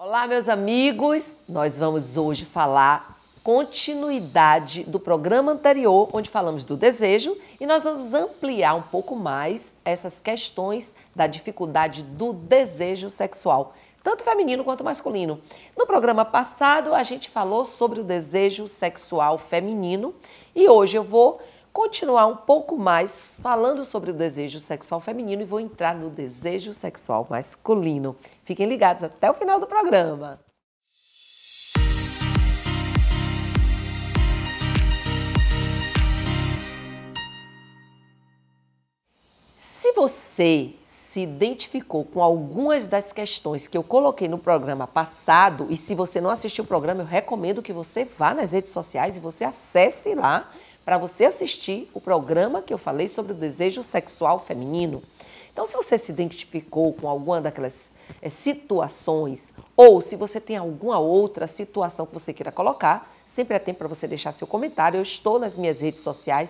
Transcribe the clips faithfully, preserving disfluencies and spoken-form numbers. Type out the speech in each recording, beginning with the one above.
Olá, meus amigos! Nós vamos hoje falar continuidade do programa anterior, onde falamos do desejo, e nós vamos ampliar um pouco mais essas questões da dificuldade do desejo sexual, tanto feminino quanto masculino. No programa passado, a gente falou sobre o desejo sexual feminino e hoje eu vou continuar um pouco mais falando sobre o desejo sexual feminino e vou entrar no desejo sexual masculino. Fiquem ligados até o final do programa. Se você se identificou com algumas das questões que eu coloquei no programa passado, e se você não assistiu o programa, eu recomendo que você vá nas redes sociais e você acesse lá para você assistir o programa que eu falei sobre o desejo sexual feminino. Então, se você se identificou com alguma daquelas é, situações, ou se você tem alguma outra situação que você queira colocar, sempre é tempo para você deixar seu comentário. Eu estou nas minhas redes sociais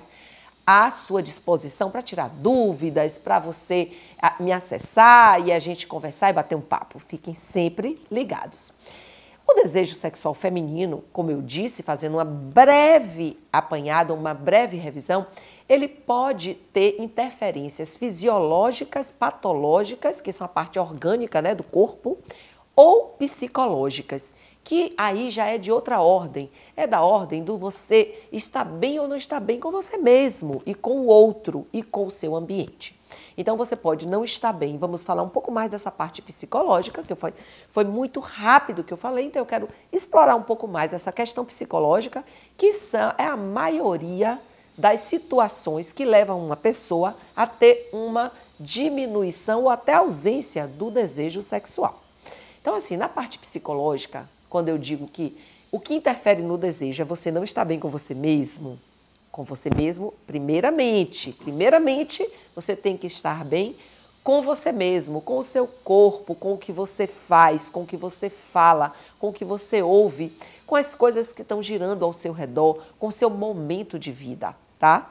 à sua disposição para tirar dúvidas, para você a, me acessar e a gente conversar e bater um papo. Fiquem sempre ligados. O desejo sexual feminino, como eu disse, fazendo uma breve apanhada, uma breve revisão, ele pode ter interferências fisiológicas, patológicas, que são a parte orgânica, né, do corpo, ou psicológicas, que aí já é de outra ordem. É da ordem do você estar bem ou não estar bem com você mesmo, e com o outro, e com o seu ambiente. Então, você pode não estar bem. Vamos falar um pouco mais dessa parte psicológica, que foi, foi muito rápido que eu falei, então eu quero explorar um pouco mais essa questão psicológica, que são, é a maioria das situações que levam uma pessoa a ter uma diminuição ou até ausência do desejo sexual. Então, assim, na parte psicológica, quando eu digo que o que interfere no desejo é você não estar bem com você mesmo, com você mesmo, primeiramente. Primeiramente, você tem que estar bem com você mesmo, com o seu corpo, com o que você faz, com o que você fala, com o que você ouve, com as coisas que estão girando ao seu redor, com o seu momento de vida, tá?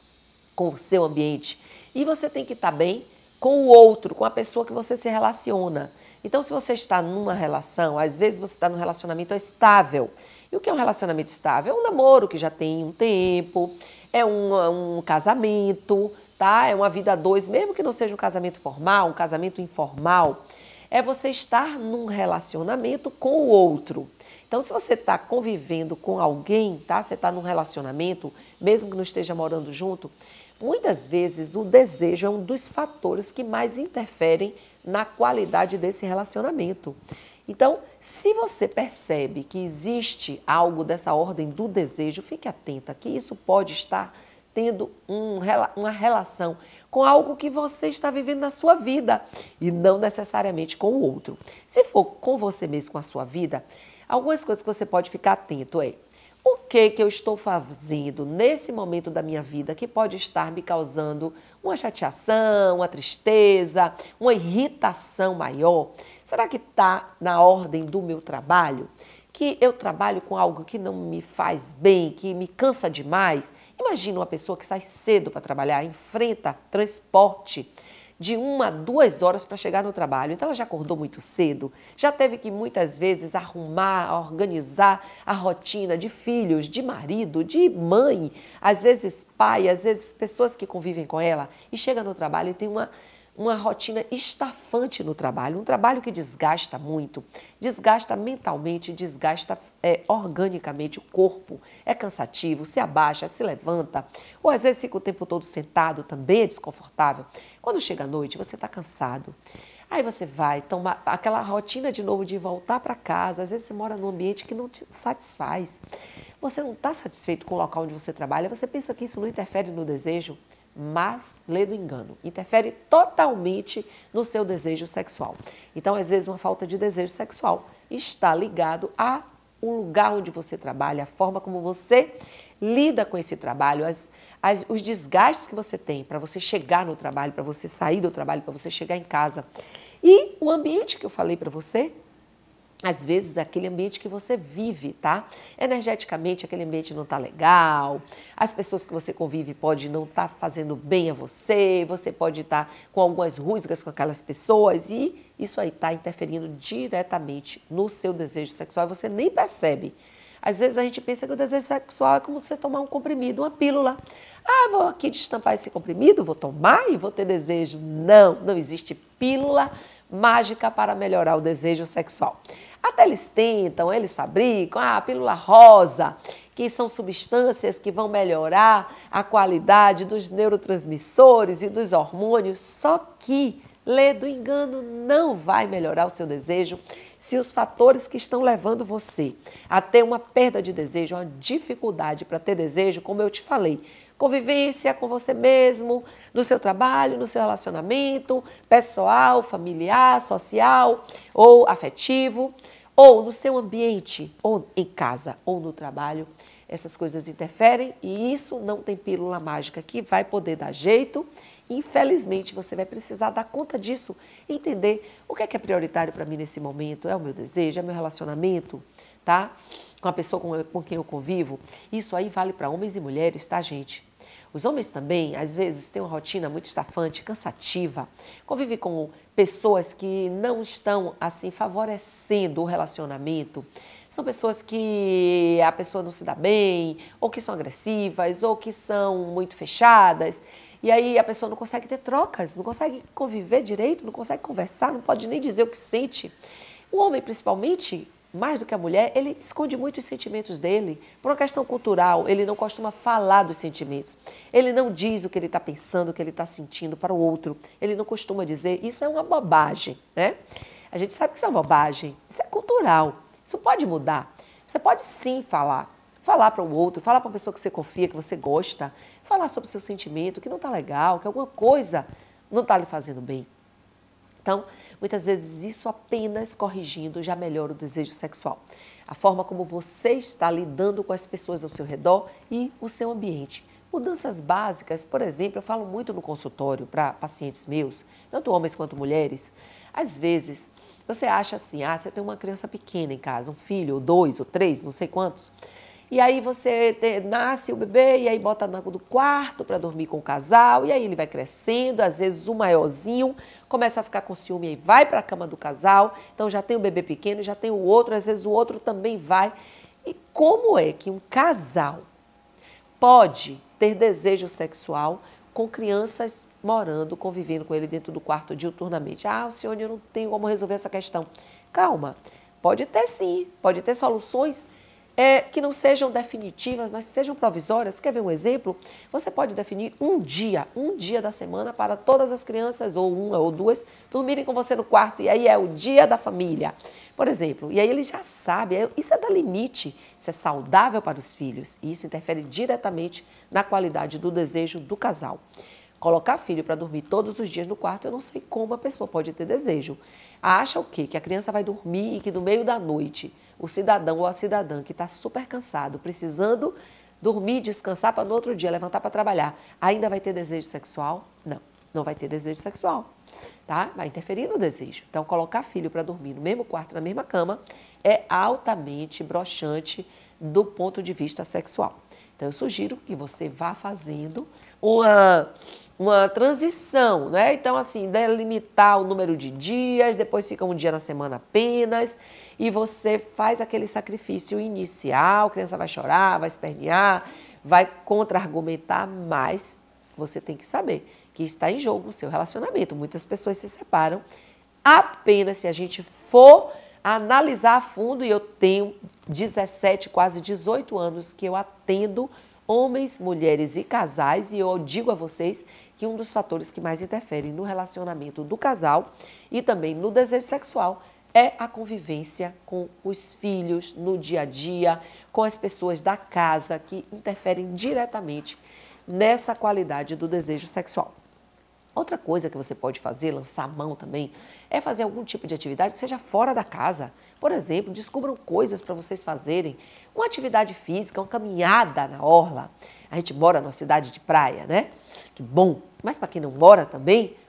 Com o seu ambiente. E você tem que estar bem com o outro, com a pessoa que você se relaciona. Então, se você está numa relação, às vezes você está num relacionamento estável. E o que é um relacionamento estável? É um namoro que já tem um tempo, é um, um casamento, tá? É uma vida a dois, mesmo que não seja um casamento formal, um casamento informal. É você estar num relacionamento com o outro. Então, se você está convivendo com alguém, tá? Você está num relacionamento, mesmo que não esteja morando junto, muitas vezes o desejo é um dos fatores que mais interferem na qualidade desse relacionamento. Então, se você percebe que existe algo dessa ordem do desejo, fique atenta que isso pode estar tendo um, uma relação com algo que você está vivendo na sua vida e não necessariamente com o outro. Se for com você mesmo, com a sua vida, algumas coisas que você pode ficar atento é: o que que eu estou fazendo nesse momento da minha vida que pode estar me causando uma chateação, uma tristeza, uma irritação maior? Será que está na ordem do meu trabalho? Que eu trabalho com algo que não me faz bem, que me cansa demais? Imagina uma pessoa que sai cedo para trabalhar, enfrenta transporte de uma a duas horas para chegar no trabalho. Então, ela já acordou muito cedo, já teve que muitas vezes arrumar, organizar a rotina de filhos, de marido, de mãe, às vezes pai, às vezes pessoas que convivem com ela, e chega no trabalho e tem uma, uma rotina estafante no trabalho, um trabalho que desgasta muito, desgasta mentalmente, desgasta é, organicamente o corpo, é cansativo, se abaixa, se levanta, ou às vezes fica o tempo todo sentado, também é desconfortável. Quando chega a noite, você está cansado. Aí você vai tomar aquela rotina de novo de voltar para casa. Às vezes você mora num ambiente que não te satisfaz. Você não está satisfeito com o local onde você trabalha. Você pensa que isso não interfere no desejo, mas lê do engano. Interfere totalmente no seu desejo sexual. Então, às vezes, uma falta de desejo sexual está ligado a o lugar onde você trabalha, a forma como você lida com esse trabalho, as, as, os desgastes que você tem para você chegar no trabalho, para você sair do trabalho, para você chegar em casa. E o ambiente que eu falei para você, às vezes, aquele ambiente que você vive, tá? Energeticamente, aquele ambiente não tá legal, as pessoas que você convive podem não estar fazendo bem a você, você pode estar com algumas rusgas com aquelas pessoas e isso aí tá interferindo diretamente no seu desejo sexual e você nem percebe. Às vezes a gente pensa que o desejo sexual é como você tomar um comprimido, uma pílula. Ah, vou aqui destampar esse comprimido, vou tomar e vou ter desejo. Não, não existe pílula mágica para melhorar o desejo sexual. Até eles tentam, eles fabricam ah, a pílula rosa, que são substâncias que vão melhorar a qualidade dos neurotransmissores e dos hormônios, só que, lê do engano, não vai melhorar o seu desejo se os fatores que estão levando você a ter uma perda de desejo, uma dificuldade para ter desejo, como eu te falei, convivência com você mesmo, no seu trabalho, no seu relacionamento pessoal, familiar, social ou afetivo, ou no seu ambiente, ou em casa, ou no trabalho. Essas coisas interferem e isso não tem pílula mágica que vai poder dar jeito. Infelizmente, você vai precisar dar conta disso, entender o que é, que é prioritário para mim nesse momento, é o meu desejo, é o meu relacionamento, tá? Com a pessoa com, com quem eu convivo. Isso aí vale para homens e mulheres, tá, gente? Os homens também, às vezes, têm uma rotina muito estafante, cansativa, convive com pessoas que não estão, assim, favorecendo o relacionamento. São pessoas que a pessoa não se dá bem, ou que são agressivas, ou que são muito fechadas. E aí a pessoa não consegue ter trocas, não consegue conviver direito, não consegue conversar, não pode nem dizer o que sente. O homem, principalmente, mais do que a mulher, ele esconde muito os sentimentos dele. Por uma questão cultural, ele não costuma falar dos sentimentos. Ele não diz o que ele está pensando, o que ele está sentindo para o outro. Ele não costuma dizer, isso é uma bobagem, né? A gente sabe que isso é uma bobagem, isso é cultural, isso pode mudar. Você pode sim falar, falar para o outro, falar para uma pessoa que você confia, que você gosta, falar sobre o seu sentimento, que não está legal, que alguma coisa não está lhe fazendo bem. Então, muitas vezes isso apenas corrigindo já melhora o desejo sexual. A forma como você está lidando com as pessoas ao seu redor e o seu ambiente. Mudanças básicas, por exemplo, eu falo muito no consultório para pacientes meus, tanto homens quanto mulheres. Às vezes, você acha assim, ah, você tem uma criança pequena em casa, um filho, ou dois, ou três, não sei quantos. E aí você te, nasce o bebê e aí bota no quarto para dormir com o casal, e aí ele vai crescendo, às vezes o maiorzinho começa a ficar com ciúme e vai para a cama do casal, então já tem o bebê pequeno, já tem o outro, às vezes o outro também vai. E como é que um casal pode ter desejo sexual com crianças morando, convivendo com ele dentro do quarto diuturnamente? Ah, Alcione, eu não tenho como resolver essa questão. Calma, pode ter sim, pode ter soluções É, que não sejam definitivas, mas sejam provisórias. Quer ver um exemplo? Você pode definir um dia, um dia da semana para todas as crianças, ou uma ou duas, dormirem com você no quarto, e aí é o dia da família, por exemplo. E aí ele já sabe, isso é dar limite, isso é saudável para os filhos, e isso interfere diretamente na qualidade do desejo do casal. Colocar filho para dormir todos os dias no quarto, eu não sei como a pessoa pode ter desejo. Acha o quê? Que a criança vai dormir e que no meio da noite o cidadão ou a cidadã que está super cansado, precisando dormir, descansar para no outro dia levantar para trabalhar, ainda vai ter desejo sexual? Não, não vai ter desejo sexual, tá? Vai interferir no desejo. Então, colocar filho para dormir no mesmo quarto, na mesma cama, é altamente broxante do ponto de vista sexual. Então, eu sugiro que você vá fazendo uma, uma transição, né? Então, assim, delimitar o número de dias, depois fica um dia na semana apenas, e você faz aquele sacrifício inicial, a criança vai chorar, vai espernear, vai contra-argumentar, mas você tem que saber que está em jogo o seu relacionamento. Muitas pessoas se separam apenas se a gente for analisar a fundo, e eu tenho dezessete, quase dezoito anos que eu atendo homens, mulheres e casais, e eu digo a vocês que um dos fatores que mais interferem no relacionamento do casal e também no desejo sexual é a convivência com os filhos no dia a dia, com as pessoas da casa que interferem diretamente nessa qualidade do desejo sexual. Outra coisa que você pode fazer, lançar a mão também, é fazer algum tipo de atividade que seja fora da casa. Por exemplo, descubram coisas para vocês fazerem. Uma atividade física, uma caminhada na orla. A gente mora numa cidade de praia, né? Que bom. Mas para quem não mora também,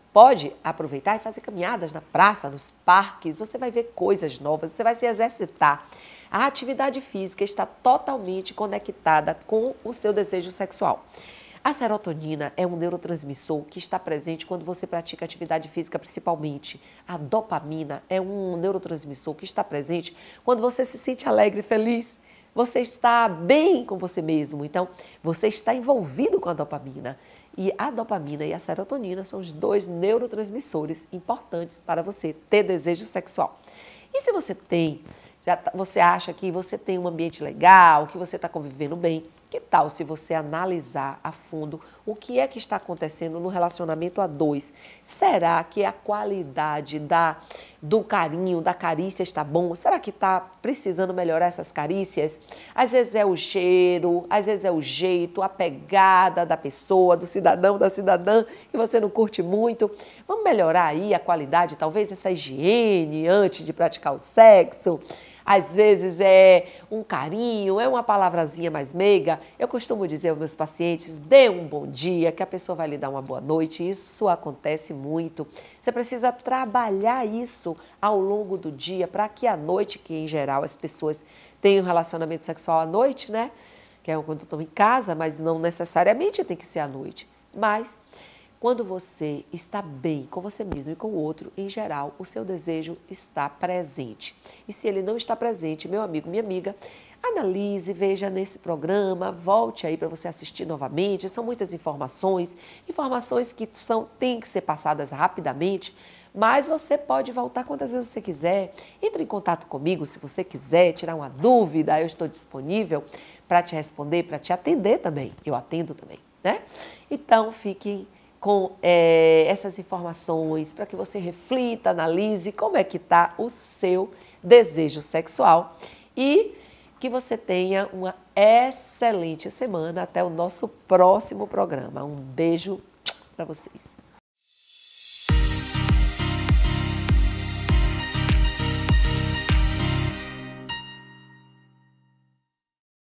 pode aproveitar e fazer caminhadas na praça, nos parques, você vai ver coisas novas, você vai se exercitar. A atividade física está totalmente conectada com o seu desejo sexual. A serotonina é um neurotransmissor que está presente quando você pratica atividade física principalmente. A dopamina é um neurotransmissor que está presente quando você se sente alegre e feliz. Você está bem com você mesmo, então você está envolvido com a dopamina. E a dopamina e a serotonina são os dois neurotransmissores importantes para você ter desejo sexual. E se você tem, já, você acha que você tem um ambiente legal, que você está convivendo bem, que tal se você analisar a fundo o que é que está acontecendo no relacionamento a dois? Será que a qualidade da, do carinho, da carícia está bom? Será que está precisando melhorar essas carícias? Às vezes é o cheiro, às vezes é o jeito, a pegada da pessoa, do cidadão, da cidadã, que você não curte muito. Vamos melhorar aí a qualidade, talvez essa higiene antes de praticar o sexo? Às vezes é um carinho, é uma palavrazinha mais meiga. Eu costumo dizer aos meus pacientes, dê um bom dia, que a pessoa vai lhe dar uma boa noite. Isso acontece muito. Você precisa trabalhar isso ao longo do dia para que à noite, que em geral as pessoas têm um relacionamento sexual à noite, né? Que é quando estão em casa, mas não necessariamente tem que ser à noite. Mas quando você está bem com você mesmo e com o outro, em geral, o seu desejo está presente. E se ele não está presente, meu amigo, minha amiga, analise, veja nesse programa, volte aí para você assistir novamente. São muitas informações, informações que são, têm que ser passadas rapidamente, mas você pode voltar quantas vezes você quiser. Entre em contato comigo se você quiser tirar uma dúvida, eu estou disponível para te responder, para te atender também. Eu atendo também, né? Então, fiquem com é, essas informações para que você reflita, analise como é que está o seu desejo sexual e que você tenha uma excelente semana até o nosso próximo programa. Um beijo para vocês.